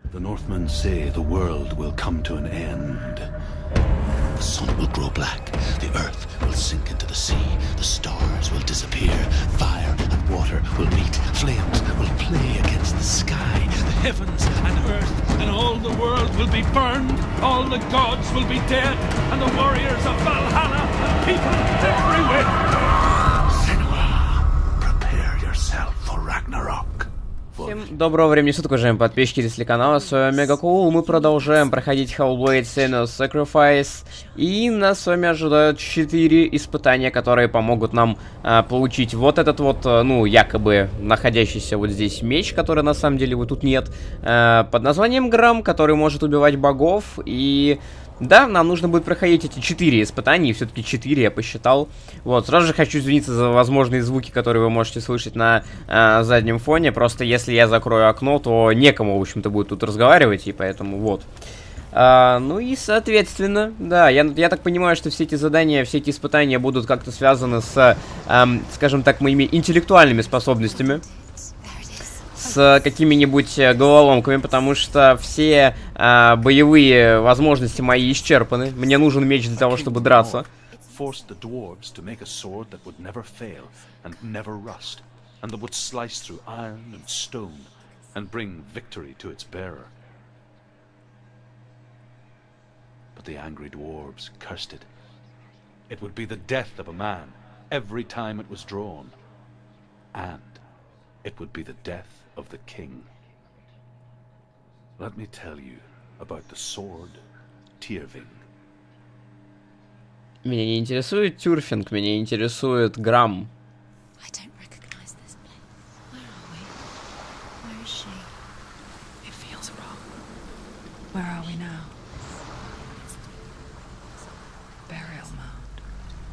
The Northmen say the world will come to an end. The sun will grow black, the earth will sink into the sea, the stars will disappear, fire and water will meet, flames will play against the sky, the heavens and earth and all the world will be burned, all the gods will be dead, and the warriors of Valhalla and people everywhere. Senua, prepare yourself for Ragnarok. Всем доброго времени суток, уважаемые подписчики телеканала, с вами Мегакул. Мы продолжаем проходить Hellblade: Senua's Sacrifice. И нас с вами ожидают 4 испытания, которые помогут нам получить вот этот вот, ну, якобы находящийся вот здесь меч, который на самом деле вот тут нет, под названием Грам, который может убивать богов. И да, нам нужно будет проходить эти 4 испытания, все-таки 4 я посчитал. Вот, сразу же хочу извиниться за возможные звуки, которые вы можете слышать на заднем фоне. Просто если я закрою окно, то некому, в общем-то, будет тут разговаривать, и поэтому вот. Ну и, соответственно, да, я так понимаю, что все эти задания, все эти испытания будут как-то связаны с, скажем так, моими интеллектуальными способностями. С какими-нибудь головоломками, потому что все боевые возможности мои исчерпаны. Мне нужен меч для того, чтобы драться. It would be the death of the king. Let me tell you about the sword Tyrving. Меня не интересует Тюрфинг, меня интересует Грам. I don't recognize this place. Where are we? Where is she? It feels wrong. Where are we now? Burial mound.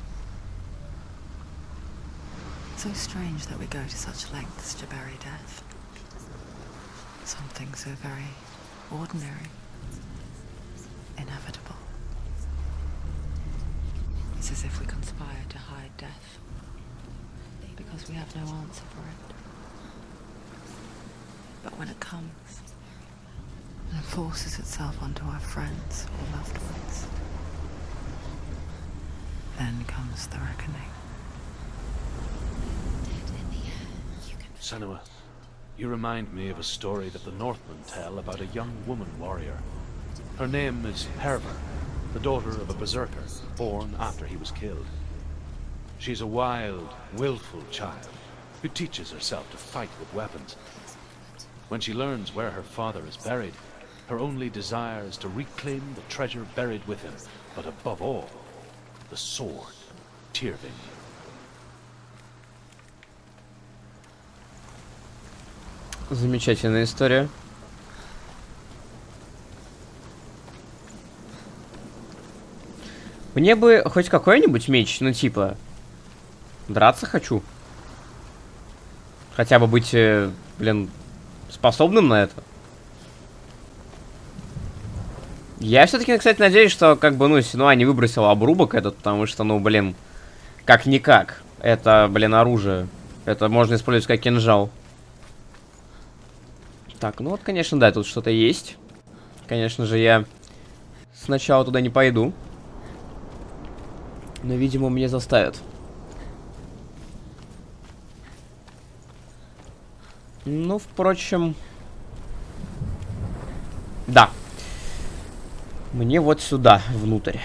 So strange that we go to such lengths to bury death. Something so very ordinary, inevitable. It's as if we conspire to hide death, because we have no answer for it. But when it comes, and forces itself onto our friends or loved ones, then comes the reckoning. Senua, you remind me of a story that the Northmen tell about a young woman warrior. Her name is Hervor, the daughter of a berserker, born after he was killed. She's a wild, willful child who teaches herself to fight with weapons. When she learns where her father is buried, her only desire is to reclaim the treasure buried with him, but above all, the sword, Tyrving. Замечательная история. Мне бы хоть какой-нибудь меч, ну типа, драться хочу. Хотя бы быть, блин, способным на это. Я все-таки, кстати, надеюсь, что как бы, ну, Сенуа не выбросила обрубок этот, потому что, ну, блин, как-никак. Это, блин, оружие. Это можно использовать как кинжал. Так, ну вот, конечно, да, тут что-то есть. Конечно же, я сначала туда не пойду. Но, видимо, меня заставят. Ну, впрочем... Да. Мне вот сюда, внутрь.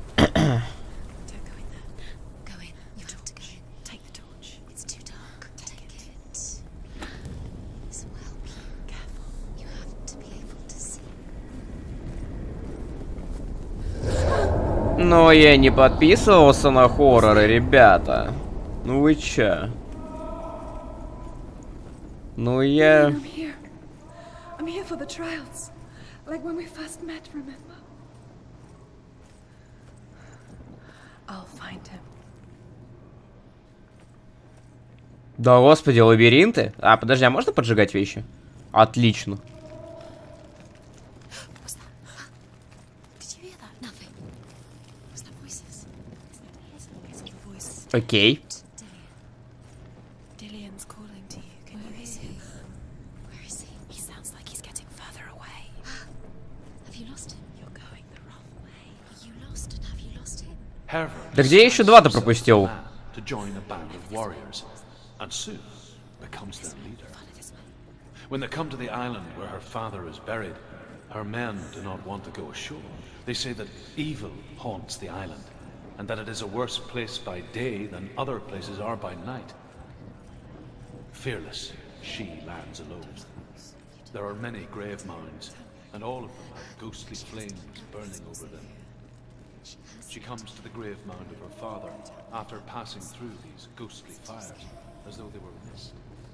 Но я не подписывался на хорроры, ребята. Ну вы чё? Ну я... I'm here for the trials. Like when we first met, remember? I'll find him. Да господи, лабиринты? А, подожди, а можно поджигать вещи? Отлично. Окей. Да где я еще два-то пропустил? To join a band of warriors, and soon becomes their leader. When they come to the island where her father is buried, her men do not want to go ashore. They say that evil haunts the island, and that it is a worse place by day than other places are by night. Fearless, she lands alone. There are many grave mounds, and all of them have ghostly flames burning over them. She comes to the grave mound of her father after passing through these ghostly fires, as though they were mist.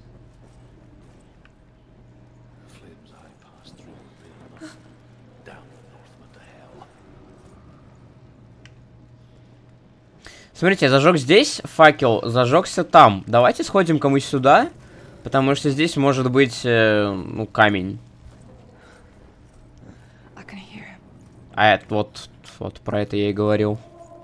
The flames I passed through were real enough. Down the Northman to hell. Смотрите, я зажег здесь факел, зажегся там. Давайте сходим-ка мы сюда, потому что здесь может быть, ну, камень. А это вот про это я и говорил.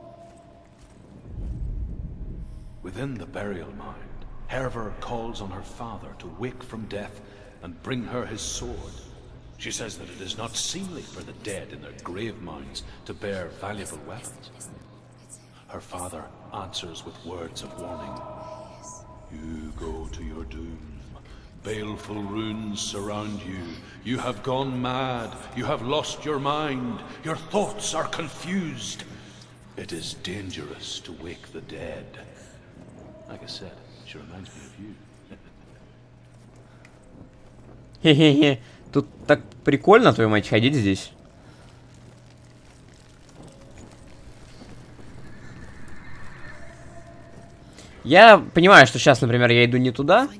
Within the burial mound, Hervor calls on her father to wake from death and bring her his sword. She says that it is not seemly for the dead in their grave mounds to bear valuable weapons. Her father answers with words of warning. You go to your doom. Baleful runes surround you. You have gone mad. You have lost your mind. Your thoughts are confused. It is dangerous to wake the dead. Like I said, she reminds me of you. Хе-хе-хе. Тут так прикольно, твою мать, ходить здесь. Я понимаю, что сейчас, например, я иду не туда.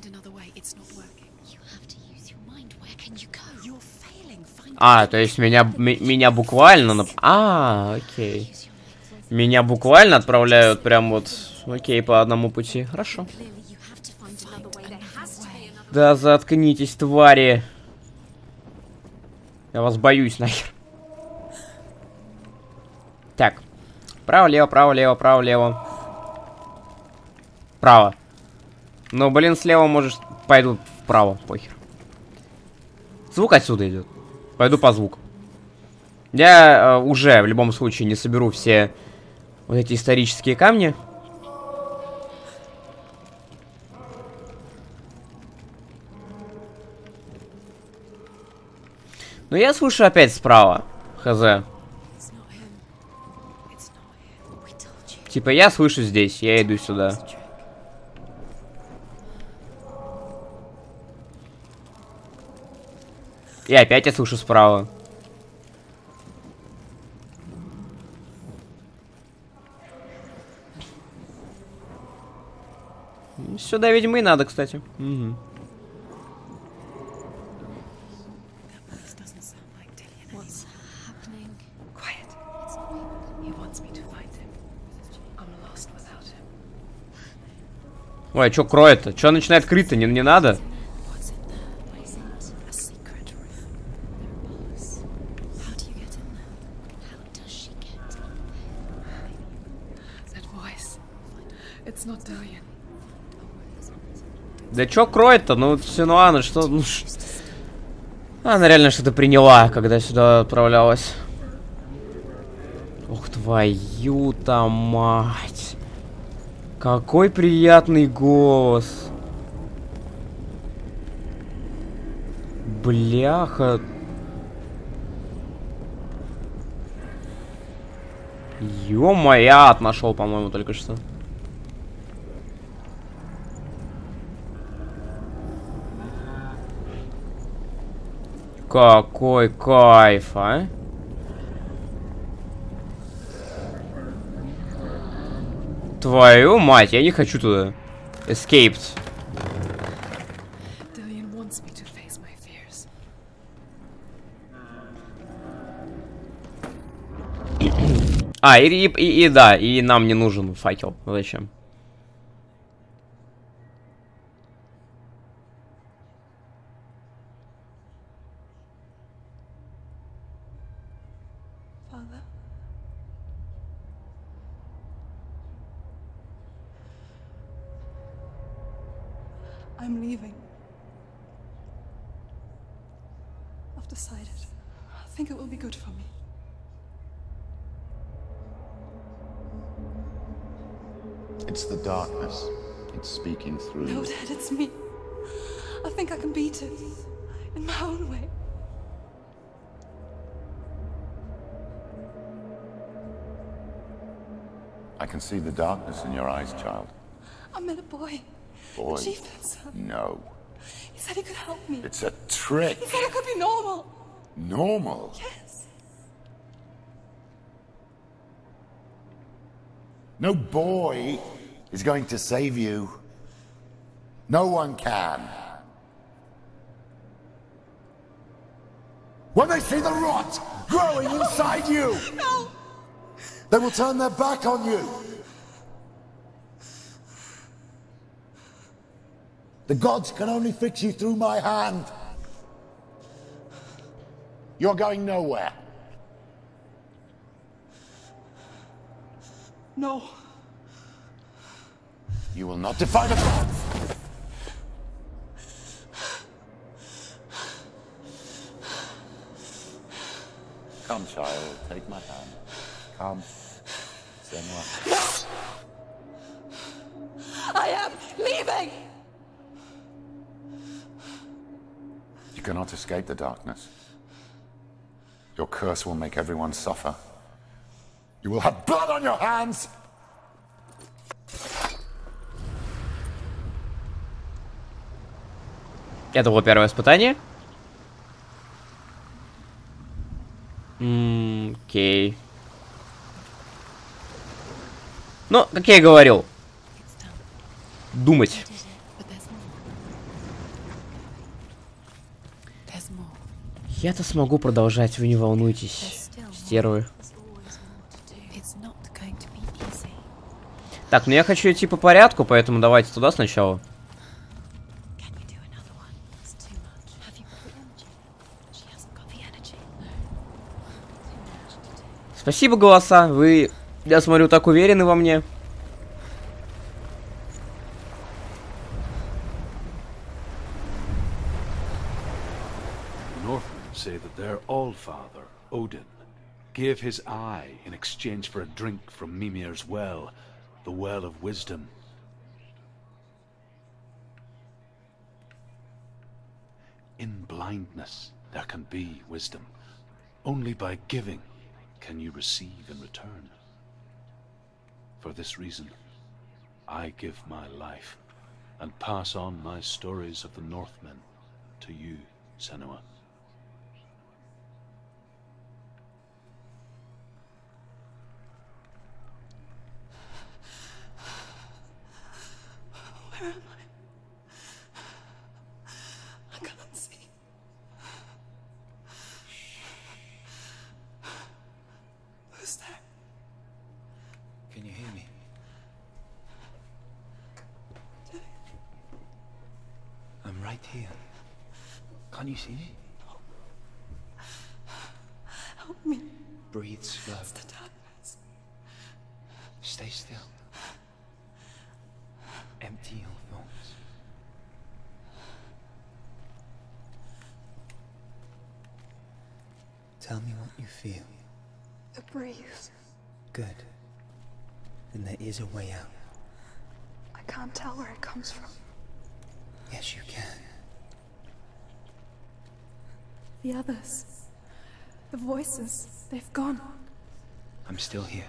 А, то есть меня буквально... окей. Меня буквально отправляют прям вот... Окей, по одному пути. Хорошо. Да заткнитесь, твари. Я вас боюсь, нахер. Так. Право-лево, право-лево, право-лево. Право. Ну, блин, слева может... Пойду вправо, похер. Звук отсюда идет. Пойду по звуку. Я уже в любом случае не соберу все вот эти исторические камни. Но я слышу опять справа. Хз. Типа я слышу здесь, я иду сюда. И опять я слышу справа. Сюда ведьмы надо, кстати. Угу. Ой, а чё кроет-то? Чё начинает крыть-то? Не надо? Да чё кроет-то? Ну, все, ну ладно, что... Ну, она реально что-то приняла, когда сюда отправлялась. Ух, твою-то мать. Какой приятный голос. Бляха. Ё-моё, нашел, по-моему, только что. Какой кайф, а? Твою мать, я не хочу туда. Escaped. А, и да, и нам не нужен факел. Зачем? I'm leaving. I've decided. I think it will be good for me. It's the darkness. It's speaking through. No, Dad, it's me. I think I can beat it. In my own way. I can see the darkness in your eyes, child. I met a boy. Boy? The chieftain's son. No. He said he could help me. It's a trick. He said I could be normal. Normal? Yes. No boy is going to save you. No one can. When they see the rot growing inside you, No! they will turn their back on you. The gods can only fix you through my hand. You're going nowhere. No. You will not defy the gods. Come, child, take my hand. Come. Senua. I am leaving! You cannot escape the darkness. Your curse will make everyone suffer. You will have blood on your hands! Это было первое испытание. Окей. Ну, как я и говорил. Думать. Я-то смогу продолжать, вы не волнуйтесь, стервы. Так, ну я хочу идти по порядку, поэтому давайте туда сначала. Спасибо, голоса, вы, я смотрю, так уверены во мне. Northmen say that their Allfather, Odin, gave his eye in exchange for a drink from Mimir's well, the Well of Wisdom. In blindness there can be wisdom. Only by giving can you receive in return. For this reason, I give my life and pass on my stories of the Northmen to you, Senua. Where am I? I can't see. Who's there? Can you hear me? I'm right here. Can't you see me? Help me. Breathe slow. It's the darkness. Stay still. Empty your thoughts. Tell me what you feel. The breeze. Good. Then there is a way out. I can't tell where it comes from. Yes, you can. The others. The voices. They've gone. I'm still here.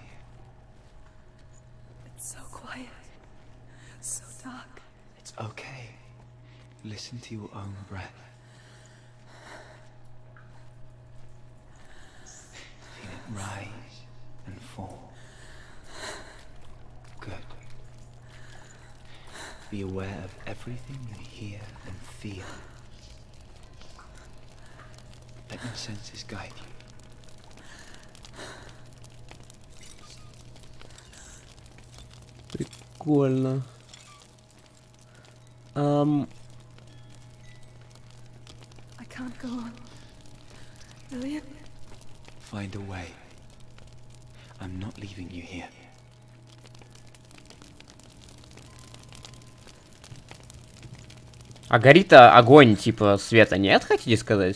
It's so quiet. So dark. It's okay. Listen to your own breath. Feel it rise and fall. Good. Be aware of everything you hear and feel. Let your senses guide you. Прикольно. I can't go on. Lillian? Find a way. I'm not leaving you here. А горит-то огонь, типа, света нет, хотите сказать?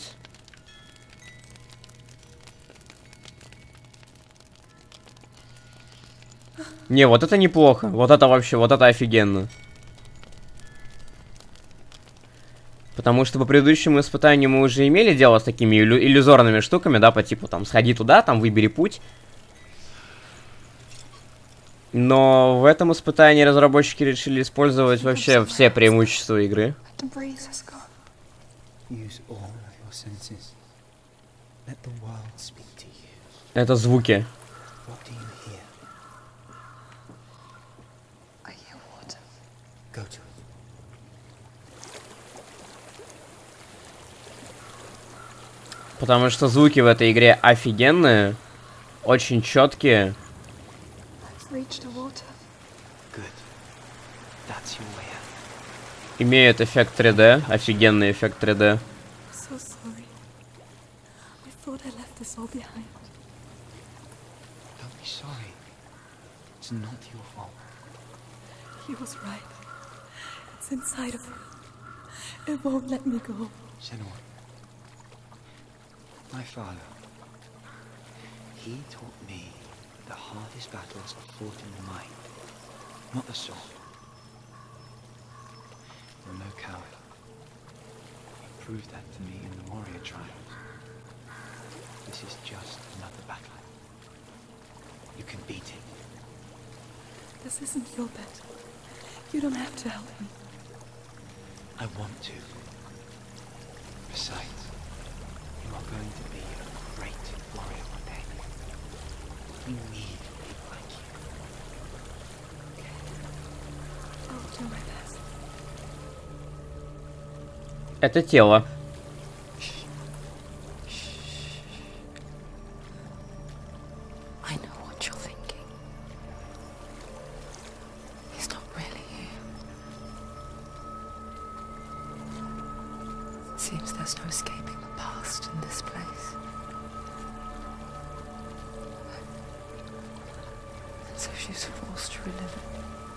Не, вот это неплохо. Вот это вообще, вот это офигенно. Потому что по предыдущему испытанию мы уже имели дело с такими иллюзорными штуками, да, по типу там сходи туда, там выбери путь. Но в этом испытании разработчики решили использовать вообще все преимущества игры. Это звуки. Потому что звуки в этой игре офигенные, очень четкие. Имеют эффект 3D, офигенный эффект 3D. My father, he taught me the hardest battles are fought in the mind, not the sword. You're no coward. You proved that to me in the warrior trials. This is just another battle. You can beat it. This isn't your bet. You don't have to help me. I want to. Besides, you are going to be a great warrior one day. We need people like you. I'll do my best. Это тело. I know what you're thinking. He's not really here. Seems there's no escaping the past in this place. And so she's forced to relive it.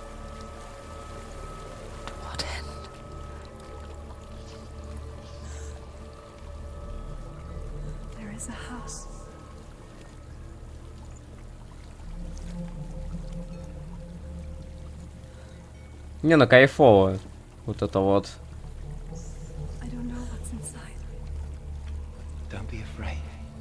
To what end? There is a house. Не, ну кайфово. Вот это вот. I don't know what's inside. Don't be afraid.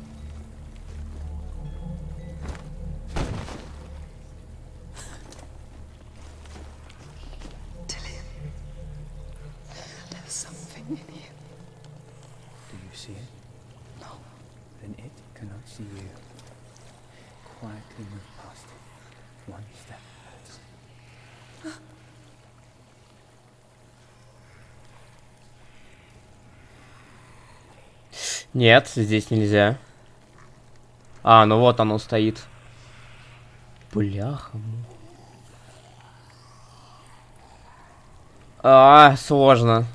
Dillian, there's something in you. Do you see it? No. Then it cannot see you. Quietly move past it. One step at a time. Нет, здесь нельзя. А, ну вот оно стоит. Бляха. А, сложно.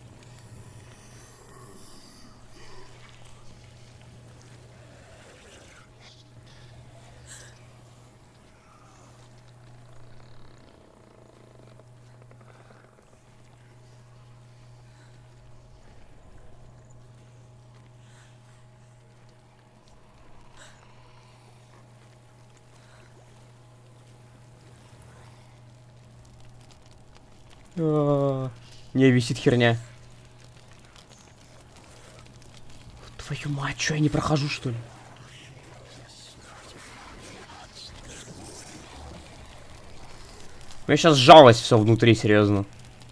Не, висит херня. Твою мать, что я не прохожу, что ли? У меня сейчас сжалось все внутри, серьезно.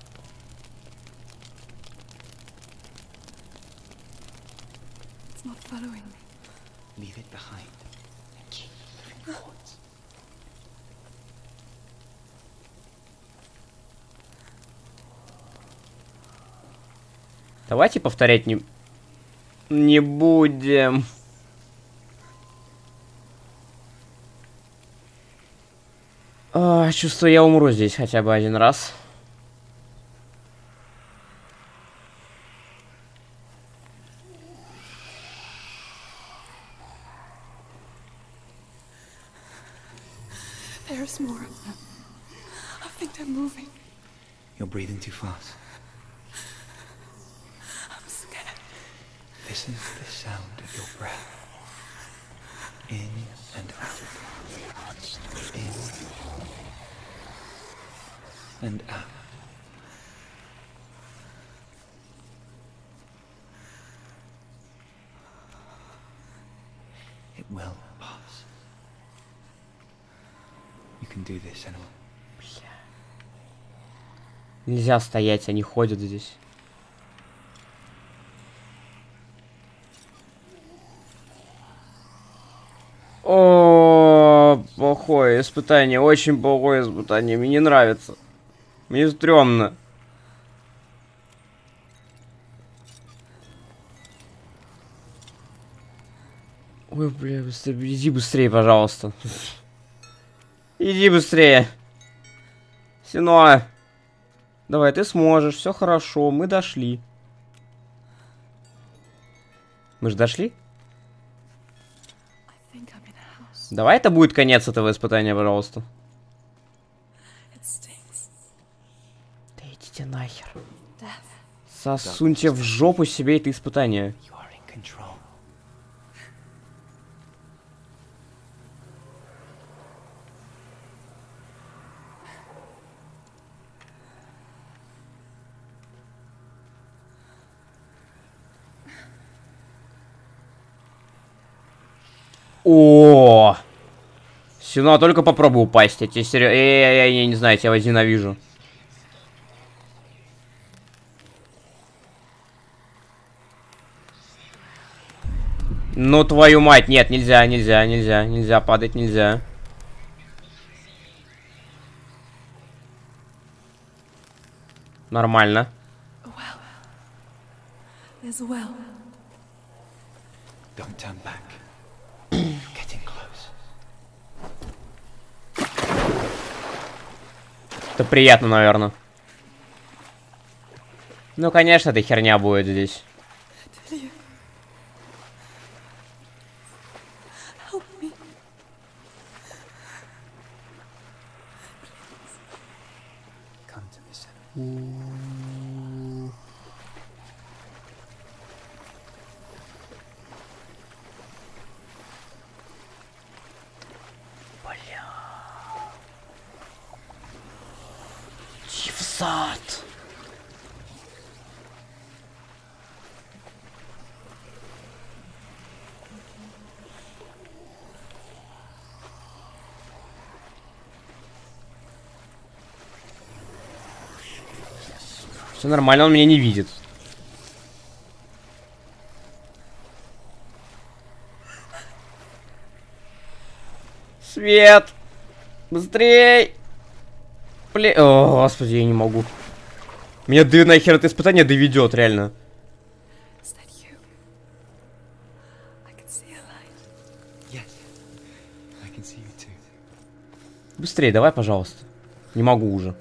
It's not following me. Leave it behind and keep moving forwards. Давайте повторять не будем. Чувствую, я умру здесь хотя бы один раз. There's more of them. I think they're moving. You're breathing too fast. I'm scared. Listen to the sound of your breath. In and out. In and out. It will pass. You can do this, Senua. Нельзя стоять, они ходят здесь. О, плохое испытание, очень плохое испытание, мне не нравится. Мне стрёмно. Ой, бля, быстрее, иди быстрее, пожалуйста. Иди быстрее. Сенуа. Давай, ты сможешь, все хорошо, мы дошли. Мы же дошли? Давай это будет конец этого испытания, пожалуйста. Да идите нахер. Сосуньте в жопу себе это испытание. О, Сенуа, только попробуй упасть. Я тебе серьезно. Я не знаю, я тебя возненавижу. Ну твою мать, нет, нельзя падать, нельзя. Нормально. There's a well. Don't turn back. Getting close. Это приятно, наверное. Ну, конечно, эта херня будет здесь. Help me. Come to me, Senua. Сад. Все нормально, он меня не видит. Свет! Быстрей! Блин, о, господи, я не могу. Меня нахер это испытание доведет, реально. Быстрее, давай, пожалуйста. Не могу уже.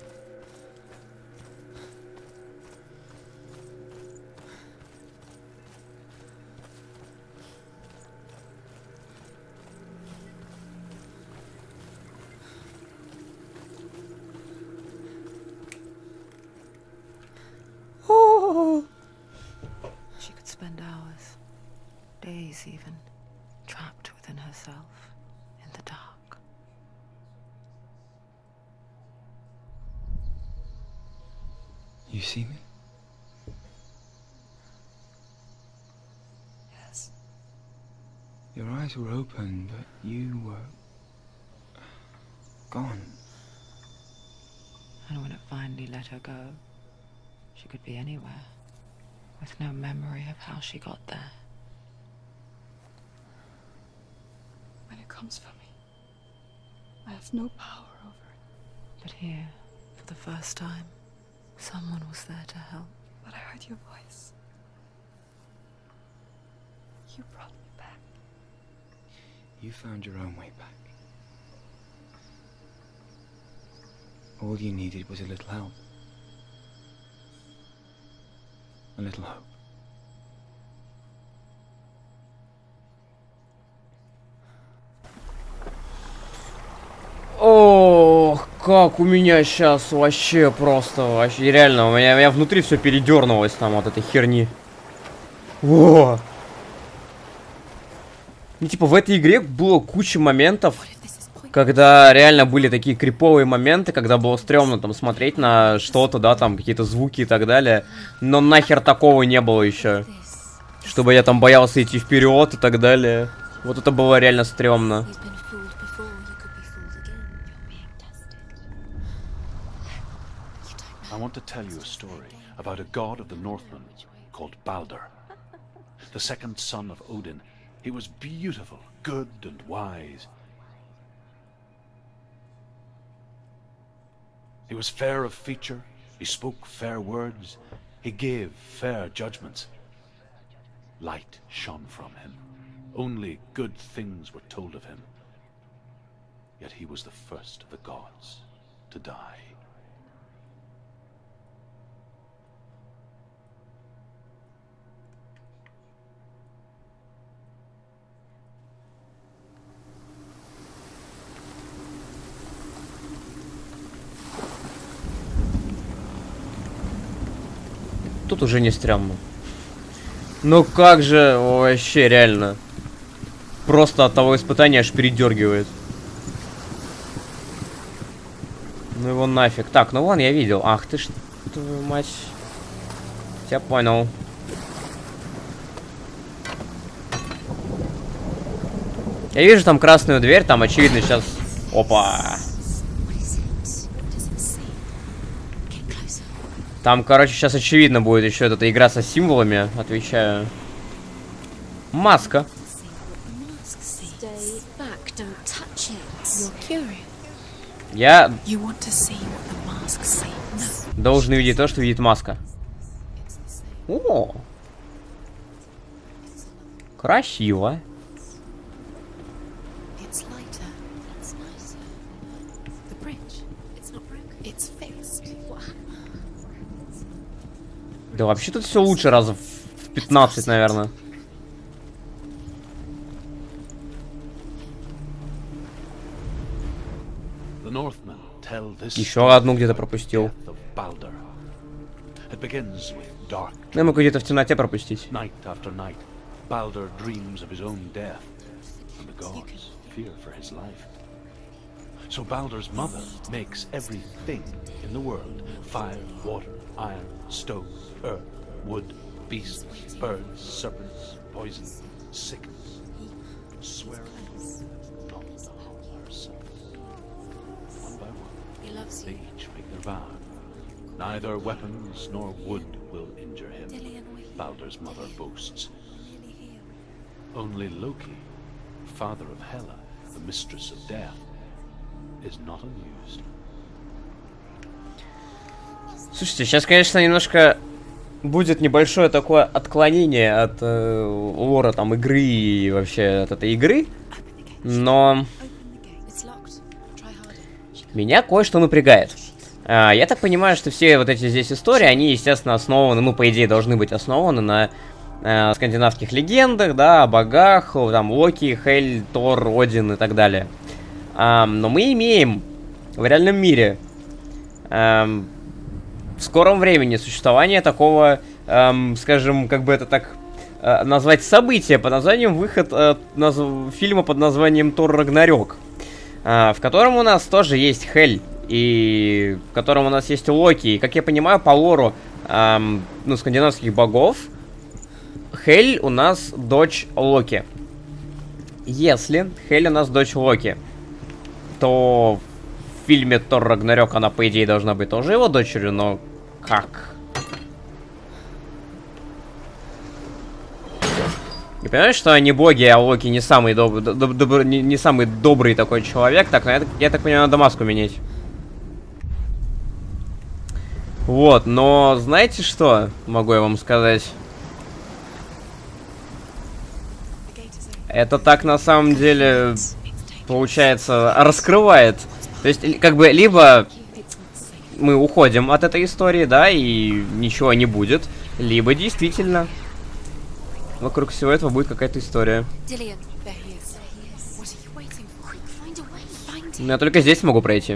She could spend hours, days even, trapped within herself, in the dark. You see me? Yes. Your eyes were open, but you were gone. And when it finally let her go, she could be anywhere, with no memory of how she got there. When it comes for me, I have no power over it. But here, for the first time, someone was there to help. But I heard your voice. You brought me back. You found your own way back. All you needed was a little help. A little hope. Ох, как у меня сейчас вообще просто, вообще реально, у меня внутри все передернулось там от этой херни. О! Ну, типа, в этой игре было куча моментов, когда реально были такие криповые моменты, когда было стрёмно там смотреть на что-то, да, там какие-то звуки и так далее. Но нахер такого не было еще. Чтобы я там боялся идти вперед и так далее. Вот это было реально стрёмно. I want to tell you a story about a god of the Northmen called Baldur. The second son of Odin. He was beautiful, good and wise. He was fair of feature, he spoke fair words, he gave fair judgments. Light shone from him. Only good things were told of him. Yet he was the first of the gods to die. Тут уже не стрёмно. Ну как же, вообще реально. Просто от того испытания аж передергивает. Ну его нафиг. Так, ну вон я видел. Ах ты ж, твою мать. Я понял. Я вижу там красную дверь, там очевидно сейчас... Опа! Там, короче, сейчас очевидно будет еще эта игра со символами, отвечаю. Маска. Я должен видеть то, что видит маска. О! Красиво. Да вообще тут все лучше раза в 15, наверное. Еще одну где-то пропустил. Я могу где-то в темноте пропустить. So Baldur's mother makes everything in the world: fire, water, iron, stone, earth, wood, beasts, birds, serpents, poison, sickness, swearing not to harm herself. One by one, they each make their vow. Neither weapons nor wood will injure him, Baldur's mother boasts. Only Loki, father of Hela, the mistress of death, is not amused. Слушайте, сейчас, конечно, немножко будет небольшое такое отклонение от лора там игры и вообще от этой игры, но меня кое-что напрягает. Я так понимаю, что все вот эти здесь истории, они, естественно, основаны, ну, по идее, должны быть основаны на скандинавских легендах, да, о богах, там, Локи, Хель, Тор, Один и так далее. Но мы имеем в реальном мире в скором времени существование такого, скажем, как бы это так назвать, события под названием выход фильма под названием Тор Рагнарёк, в котором у нас тоже есть Хель, и в котором у нас есть Локи. И, как я понимаю, по лору ну, скандинавских богов, Хель у нас дочь Локи. Если Хель у нас дочь Локи, то в фильме Тор Рагнарёк она, по идее, должна быть тоже его дочерью, но как? И понимаешь, что они боги, а Локи не самый не самый добрый такой человек, так, я так понимаю, надо маску менять. Вот, но знаете что, могу я вам сказать? Это так на самом деле, получается, раскрывает. То есть, как бы, либо мы уходим от этой истории, да, и ничего не будет, либо действительно вокруг всего этого будет какая-то история. Но я только здесь смогу пройти.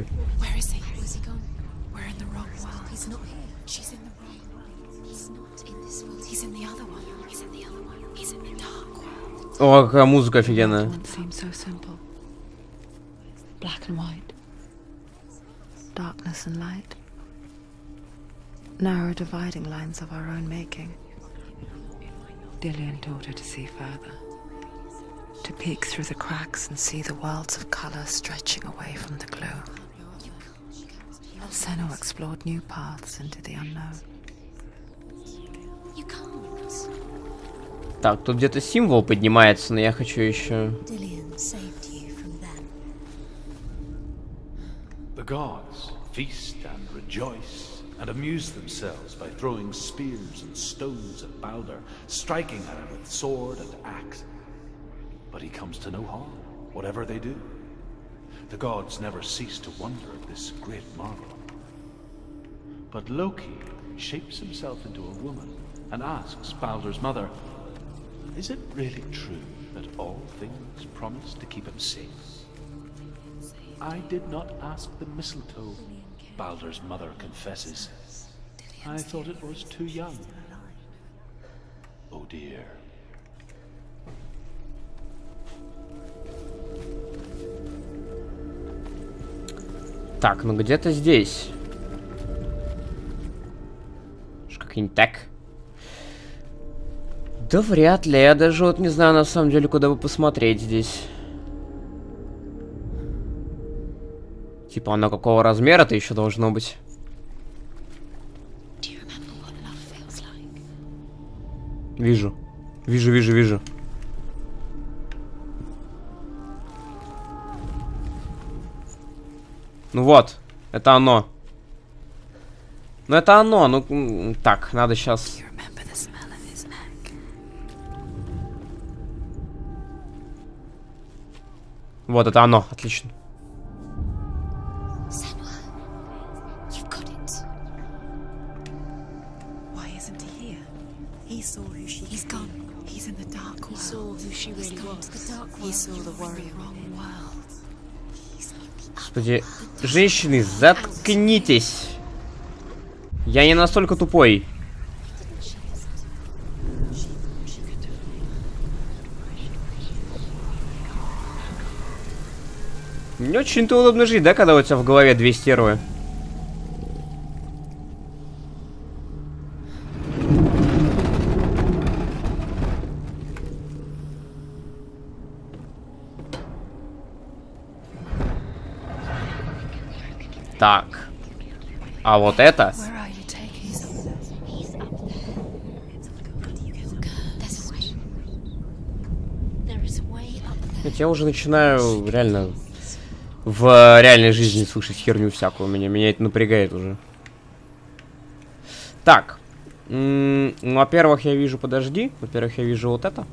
О, какая музыка офигенная. Once seemed so simple. Black and white. Darkness and light. Narrow dividing lines of our own making. Dillian taught her to see further. To peek through the cracks and see the worlds of color stretching away from the glow. Senna explored new paths into the unknown. You can't. Так, тут где-то символ поднимается, но я хочу еще. Dillian saved you from them. The gods feast and rejoice and amuse themselves by throwing spears and stones at Balder, striking at him with sword and axe. But he comes to no harm, whatever they do. The gods never cease to wonder at this great marvel. But Loki shapes himself into a woman and asks Balder's mother, is it really true that all things promise to keep him safe? I did not ask the mistletoe, Balder's mother confesses. I thought it was too young. Oh dear. Так, ну где-то здесь. Как-нибудь так. Да вряд ли. Я даже вот не знаю на самом деле, куда бы посмотреть здесь. Типа оно какого размера-то еще должно быть. Вижу. Вижу. Ну вот, это оно. Ну это оно, ну так, надо сейчас. Вот это оно, отлично. Господи, женщины, заткнитесь. Я не настолько тупой. Не очень-то удобно жить, да, когда у тебя в голове две стервы? Так. А вот это... Я уже начинаю реально в реальной жизни слышать херню всякую. Меня это напрягает уже. Так. Во-первых, я вижу, подожди. Во-первых, я вижу вот это.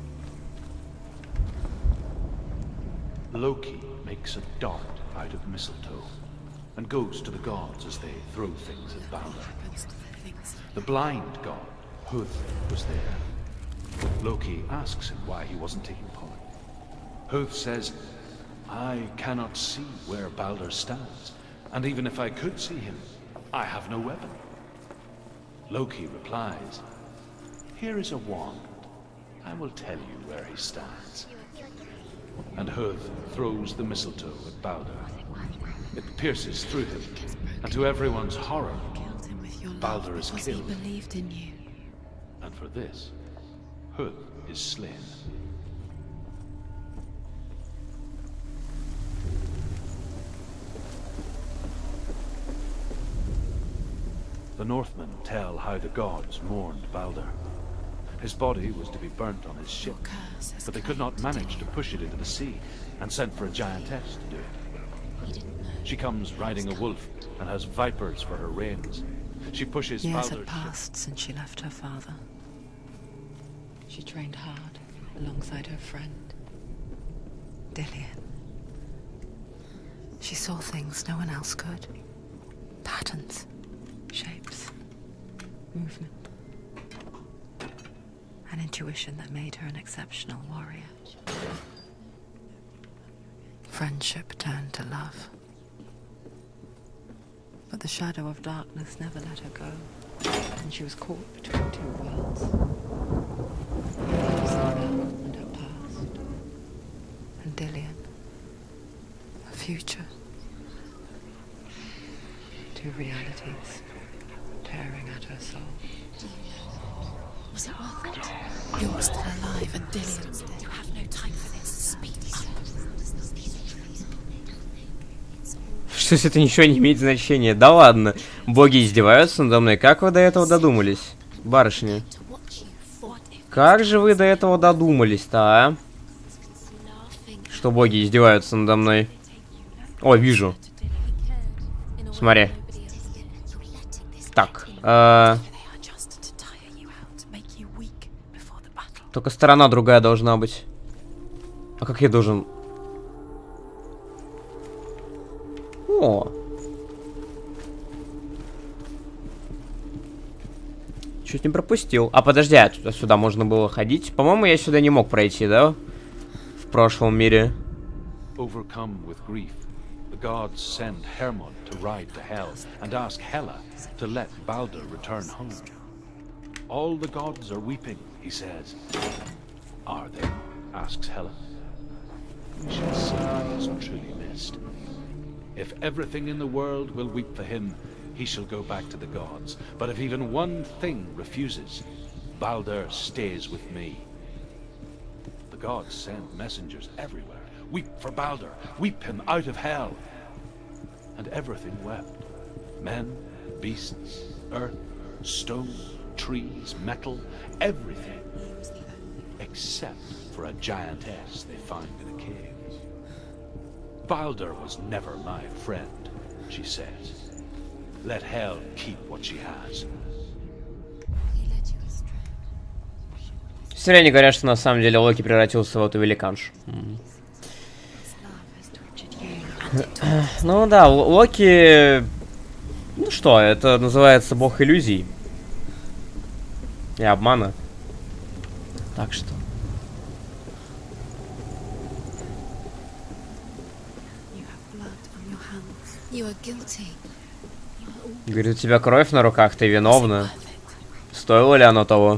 Loki makes a dart out of mistletoe and goes to the gods as they throw things at Balder. The blind god, Hud, was there. Loki asks him why he wasn't taking part. Hud says, I cannot see where Balder stands, and even if I could see him, I have no weapon. Loki replies, here is a wand. I will tell you where he stands. And Hud throws the mistletoe at Balder. It pierces through him, and to everyone's horror, Balder is killed. He believed in you. And for this, Hud is slain. The Northmen tell how the gods mourned Balder. His body was to be burnt on his ship, but they could not manage to push it into the sea, and sent for a giantess to do it. She comes riding a wolf, and has vipers for her reins. She pushes Years Balder's had passed since she left her father. She trained hard alongside her friend, Dillian. She saw things no one else could. Patterns, shapes, movement. An intuition that made her an exceptional warrior. Friendship turned to love. But the shadow of darkness never let her go, and she was caught between two worlds. Her now and her past. and Dillion. A future. Two realities tearing at her soul. Was it worth it? You're still alive and Dillion's dead. You have no time for this. Speed up. Что если это ничего не имеет значения? Да ладно. Боги издеваются надо мной. Как вы до этого додумались, барышня? Как же вы до этого додумались-то, а? Что боги издеваются надо мной? О, вижу. Смотри. Так. Только сторона другая должна быть. А как я должен... О. Чуть не пропустил. А подожди, а сюда можно было ходить? По-моему, я сюда не мог пройти, да? В прошлом мире. Overcome with grief, the gods send Hermod to ride to Hell and ask Hela to let Balder return home. All the gods are weeping, he says. Are they? Asks Hela. We shall see he is truly missed. If everything in the world will weep for him, he shall go back to the gods. But if even one thing refuses, Balder stays with me. The gods send messengers everywhere. Weep for Balder. Weep him out of hell. And everything wept. Men, beasts, earth, stone, trees, metal, everything. Except for a giantess they find in a cave. Balder was never my friend, she says. Let hell keep what she has. Все они говорят, что на самом деле Локи превратился в эту великаншу. Ну да, Локи... Ну что, это называется бог иллюзий. И обмана. Так что... Говорит, у тебя кровь на руках, ты виновна. Стоило ли оно того?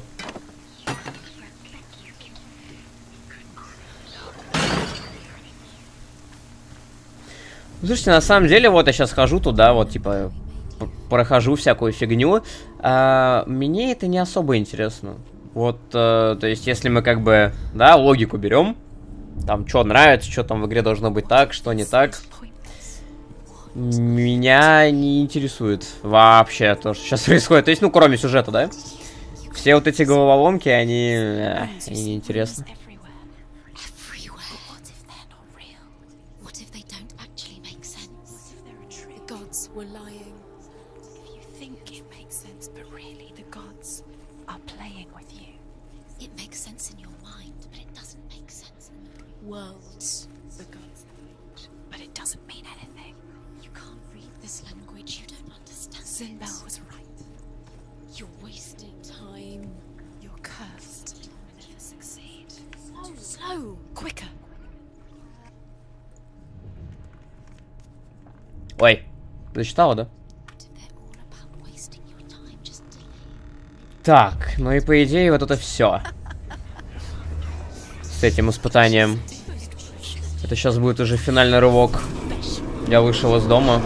Слушайте, на самом деле, вот я сейчас хожу туда, вот, типа, прохожу всякую фигню. Мне это не особо интересно. Вот, то есть, если мы как бы, да, логику берем, там, что нравится, что там в игре должно быть так, что не так. Меня не интересует вообще то, что сейчас происходит. То есть, ну, кроме сюжета, да? Все вот эти головоломки, они неинтересны. Worlds. The gods meet, but it doesn't mean anything. You can't read this language, you don't understand. Sinbel was right. You're wasting time. You're cursed. You'll never succeed. Oh, slow! Quicker! Ой, зачитала, да? Так, ну и по идее вот это все. С этим испытанием. Это сейчас будет уже финальный рывок. Я вышел из дома.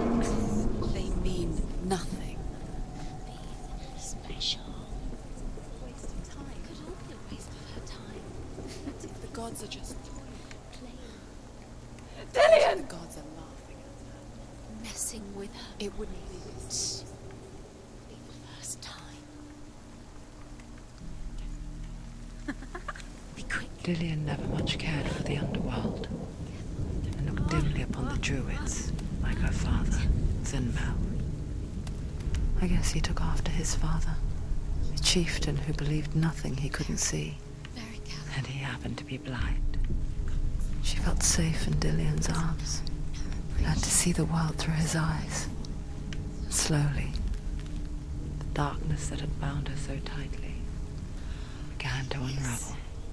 Dillion never much cared for the underworld, and looked dimly upon the druids, like her father, Sinbel. I guess he took after his father, a chieftain who believed nothing he couldn't see, and he happened to be blind. She felt safe in Dillion's arms, learned to see the world through his eyes. And slowly, the darkness that had bound her so tightly began to unravel.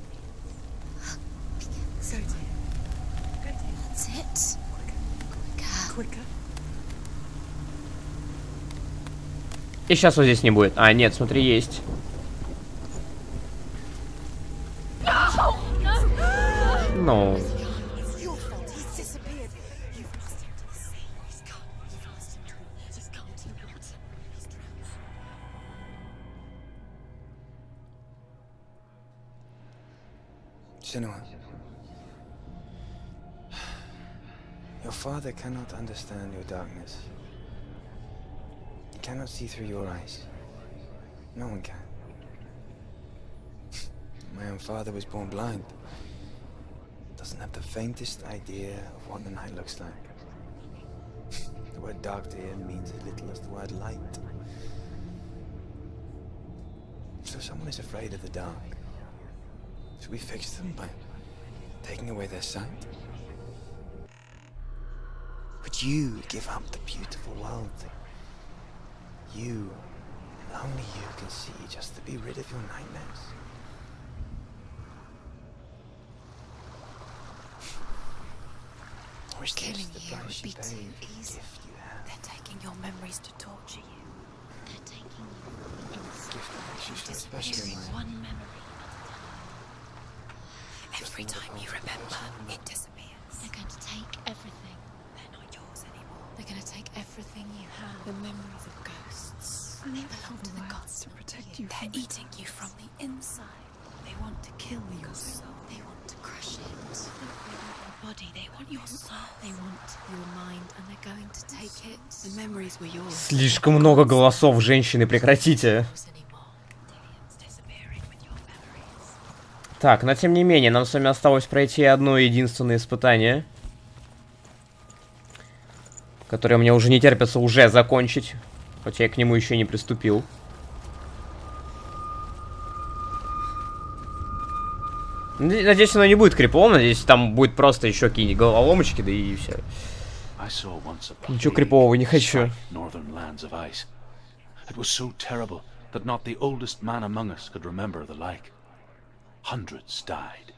That's it. Quicker. И сейчас вот здесь не будет. А, нет, смотри, есть. Ну. Senua, your father cannot understand your darkness. He cannot see through your eyes. No one can. My own father was born blind. Doesn't have the faintest idea of what the night looks like. The word dark to him means as little as the word light. So someone is afraid of the dark. Should we fix them by taking away their sight? Would you give up the beautiful world that you, and only you, can see just to be rid of your nightmares? Or is Killing this the you price would be you pay too for the easy. gift you have? They're taking your memories to torture you. They're taking you The gift that makes you so special, disappearing Maya. one memory at a time. Every time you remember, it disappears. They're going to take everything. They're not yours anymore. They're going to take everything you have. The memories of ghosts. They belong to the gods to protect you. They're eating you from the inside. They want to kill your soul. They want to crush it. They want your body. They want your soul. They want your mind, and they're going to take it. The memories were yours. Слишком много голосов, женщины, прекратите. Так, но тем не менее, нам с вами осталось пройти одно единственное испытание, которое мне уже не терпится уже закончить, хотя я к нему еще не приступил. Надеюсь, оно не будет криповым, надеюсь, там будет просто еще какие-нибудь головоломочки, да и все. Ничего крипового не хочу. Hundreds died.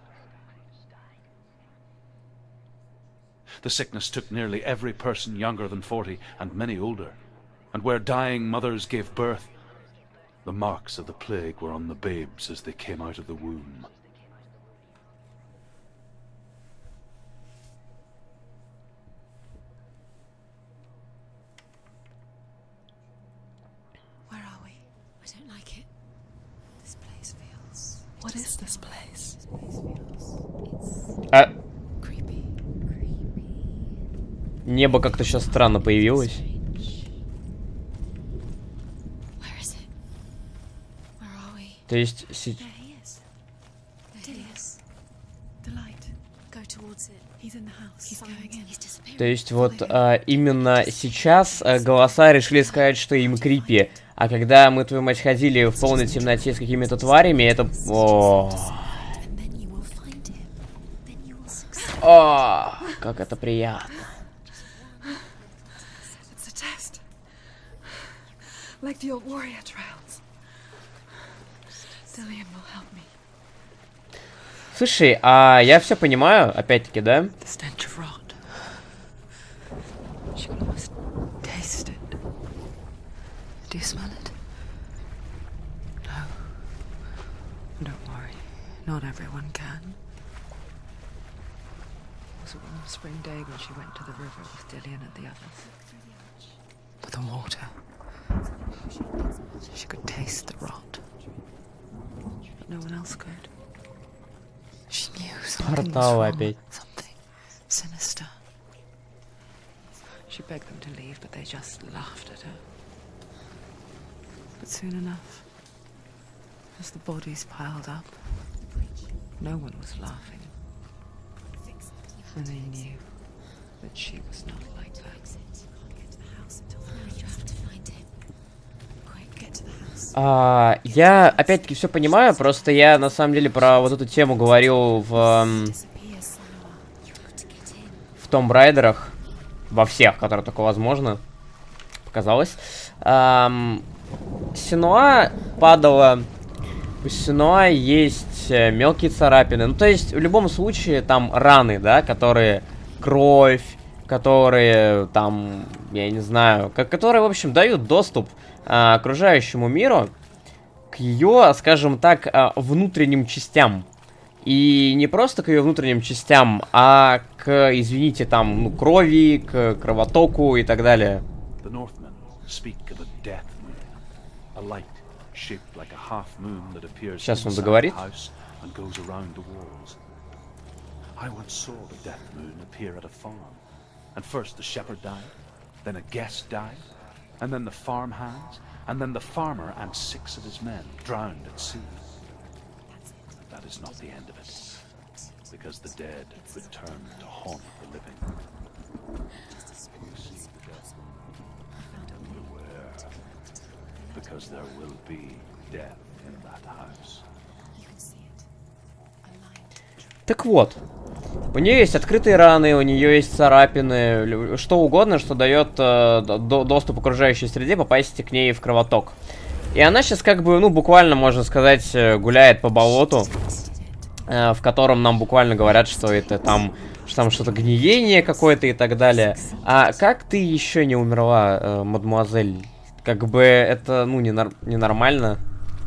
The sickness took nearly every person younger than 40 and many older. And where dying mothers gave birth, the marks of the plague were on the babes as they came out of the womb. Where are we? I don't like it. This place feels... What is this place? А... Creepy. Небо как-то сейчас странно появилось. Where is it? Where are we? То есть... There he is. There he is. The light. Go towards it. He's in the house. He's going in. He's disappearing. То есть вот именно сейчас голоса решили сказать, что им крипи. А когда мы, твою мать, ходили в полной темноте с какими-то тварями, это... О, как это приятно. It's a test. Like the old warrior trials. Dillion will help me. Слушай, а я все понимаю, опять-таки, да? The stench of rot. She can almost taste it. Do you smell it? No. Don't worry. Not everyone can. It was a warm spring day when she went to the river with Dillion and the others. But the water. She could taste the rot. But no one else could. She knew something was wrong. Something sinister. She begged them to leave, but they just laughed at her. But soon enough, as the bodies piled up, no one was laughing. And they knew that she was not like that. Я опять-таки все понимаю, просто я на самом деле про вот эту тему говорил в Tomb Raider'ах, во всех, которые только возможно, показалось. Сенуа падала, у Сенуа есть мелкие царапины, ну то есть в любом случае там раны, да, которые кровь, которые там, я не знаю, которые, в общем, дают доступ к окружающему миру, к ее, скажем так, внутренним частям. И не просто к ее внутренним частям, а к, извините, там, ну, крови, к кровотоку и так далее. Сейчас он договорит. I once saw the Death Moon appear at a farm. And first the shepherd died, then a guest died, and then the farm hands, and then the farmer and 6 of his men drowned at sea. But that is not the end of it, because the dead return to haunt the living. When you see the Death Moon, beware, because there will be death in that house. Так вот, у нее есть открытые раны, у нее есть царапины, что угодно, что дает доступ к окружающей среде, попасть к ней в кровоток. И она сейчас как бы, ну, буквально, можно сказать, гуляет по болоту, в котором нам буквально говорят, что это там что-то гниение какое-то и так далее. А как ты еще не умерла, мадемуазель? Как бы это, ну, ненормально.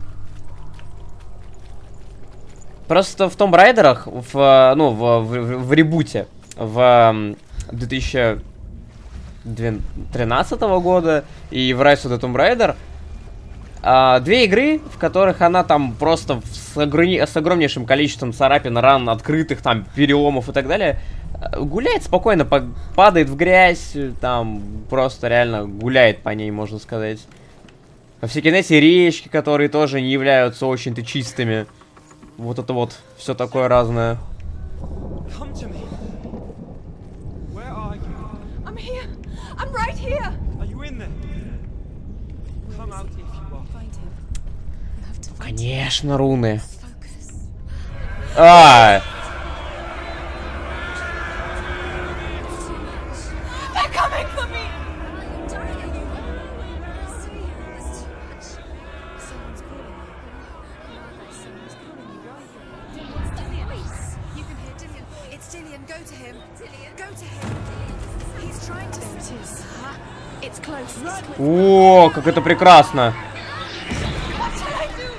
Просто в Tomb Raider'ах, в ребуте, в 2013 года и в Rise of the Tomb Raider, 2 игры, в которых она там просто с огромнейшим количеством царапин, ран, открытых, там, переломов и так далее, гуляет спокойно, падает в грязь, там, просто реально гуляет по ней, можно сказать. Во всякие, знаете, речки, которые тоже не являются очень-то чистыми. Вот это вот, все такое разное. Come to me. Where are you? I'm here. I'm right here. Are you in there? Come out if you are. Find him. You have to find Конечно, руны. focus. А! They're coming for me. Someone's calling you. You can hear Dillian. It's Dillian. Go to him. Go to him. He's trying to. There it is. It's close. О, как это прекрасно. What shall I do?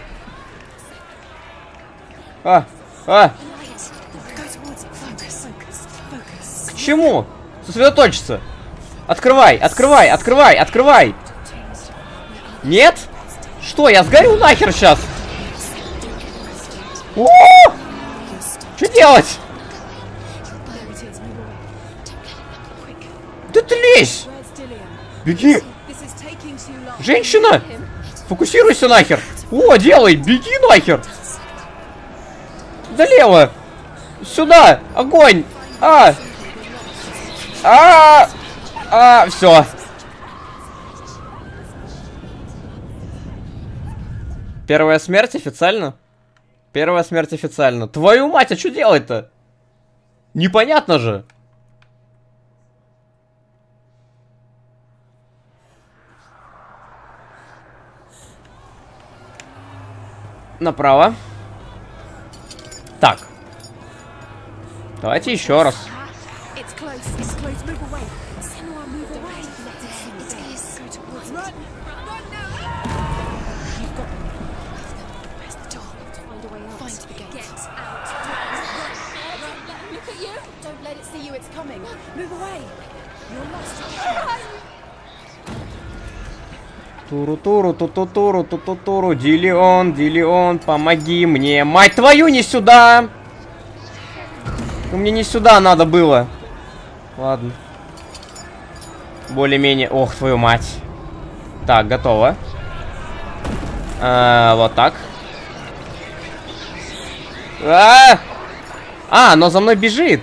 А! Light. Go towards it. Focus. Focus. Focus. К чему? Сосредоточиться. Открывай, открывай, открывай, открывай. Нет? Что, я сгорю нахер сейчас? О! Что делать? There it is. Move away. Quick. Да ты лезь! Where's Dillian? Беги! This is taking too long. Женщина! Him. Фокусируйся нахер! О, делай! Беги нахер! Налево! Сюда! Огонь! Все. Первая смерть официально? Первая смерть официально. Твою мать, а что делать-то? Непонятно же. Направо. Так. Давайте еще раз. It's close. It's close. Move away. Senua, move away. It is. Go towards it. Run. Run now. You've got them. Where's the door? You have to find a way out. Find the gate. Get out. Run. Look at you. Don't let it see you. It's coming. Move away. You're lost. Туру-туру, ту-ту-туру, ту-ту-туру. Диллион, помоги мне. Мать твою, не сюда! Ну, мне не сюда надо было. Ладно. Более-менее... Ох, твою мать. Так, готово. Вот так. Оно за мной бежит.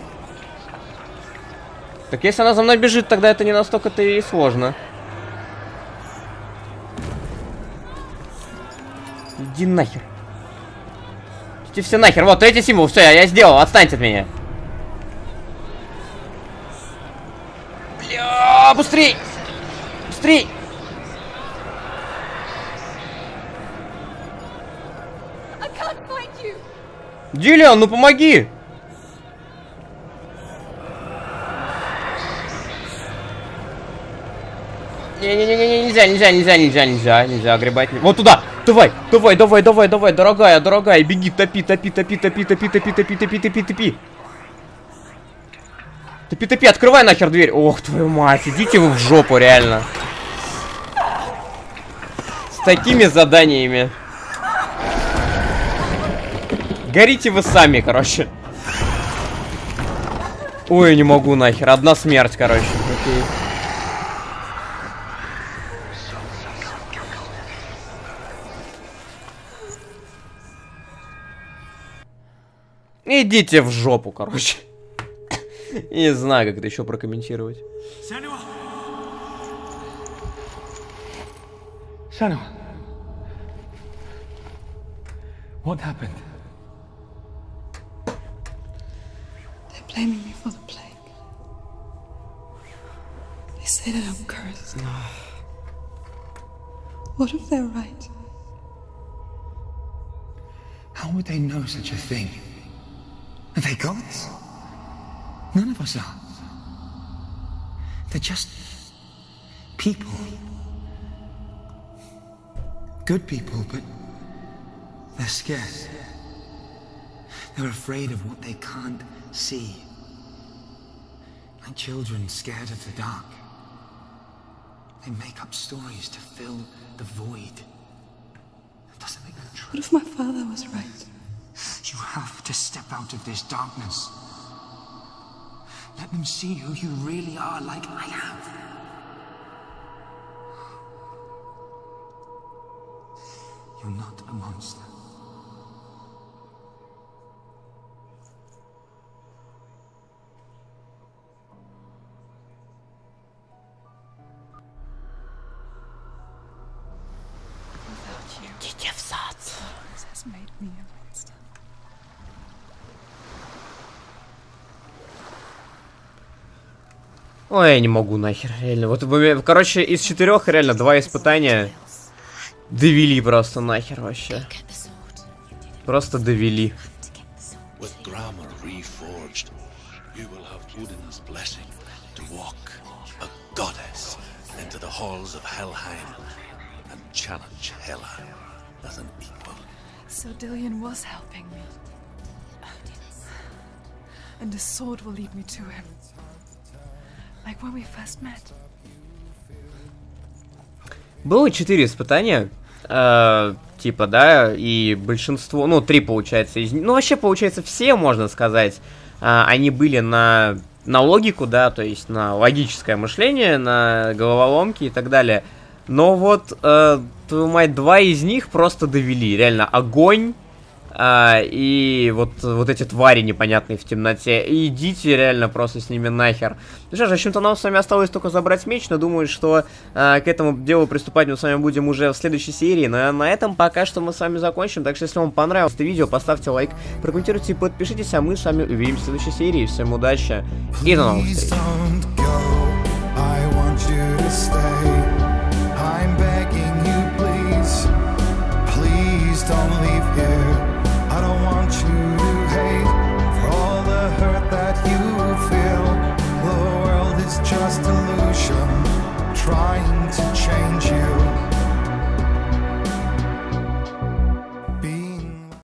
Так если она за мной бежит, тогда это не настолько-то и сложно. Иди нахер. Идите все нахер. Вот, третий символ. Все, я сделал. Отстаньте от меня. Бля, быстрей! Быстрей! I can't find you. Диллиан, ну помоги! Не-не-не, нельзя огребать. Вот туда! Давай, дорогая, беги, топи. Топи, открывай нахер дверь. Ох, твою мать, идите вы в жопу, реально. С такими заданиями. Горите вы сами, короче. Ой, не могу нахер. Одна смерть, короче. Окей. Идите в жопу, короче. Не знаю, как это еще прокомментировать. Senua. What happened? They're blaming me for the plague. They say that I'm cursed. What if they're right? How would they know such a thing? Are they gods? None of us are. They're just people. Good people, but they're scared. They're afraid of what they can't see. Like children scared of the dark. They make up stories to fill the void. That doesn't make them true. What if my father was right? You have to step out of this darkness. Let them see who you really are, like I have. You're not a monster. Идите в сад. Has made me a monster. Ой, я не могу нахер, реально. Вот, короче, из 4 реально 2 испытания довели просто нахер вообще. Get the sword. Просто довели. To get the sword. With Grammar reforged, you will have Odin's blessing to walk, a goddess, into the halls of Helheim and challenge Hela as an equal. So Dillion was helping me. And the sword will lead me to him. Like when we first met. Было 4 испытания. Типа, да, и большинство, ну, 3 получается из них. Ну, вообще, получается, все, можно сказать, они были на логику, да, то есть на логическое мышление, на головоломки и так далее. Но вот, твою мать, 2 из них просто довели. Реально, огонь и вот эти твари непонятные в темноте. И идите реально просто с ними нахер. Ну что ж, в общем-то, нам с вами осталось только забрать меч, но думаю, что к этому делу приступать мы с вами будем уже в следующей серии. Но на этом пока что мы с вами закончим. Так что, если вам понравилось это видео, поставьте лайк, прокомментируйте и подпишитесь, а мы с вами увидимся в следующей серии. Всем удачи и до новых встреч.